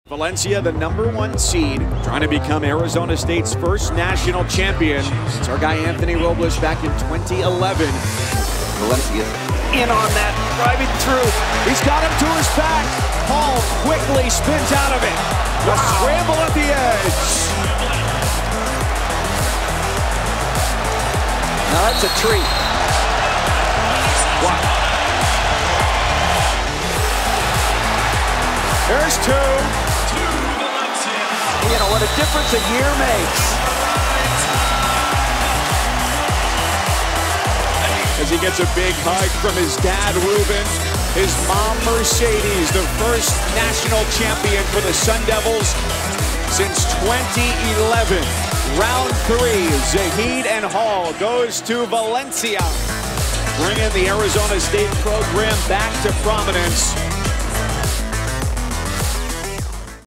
Valencia, the #1 seed, trying to become Arizona State's first national champion. It's our guy Anthony Robles back in 2011. Valencia in on that, driving through. He's got him to his back. Hall quickly spins out of it. The scramble at the edge. Now that's a treat. Wow. There's two. You know what a difference a year makes. As he gets a big hug from his dad, Ruben, his mom, Mercedes, the first national champion for the Sun Devils since 2011. Round 3, Zahid and Hall goes to Valencia, bringing the Arizona State program back to prominence.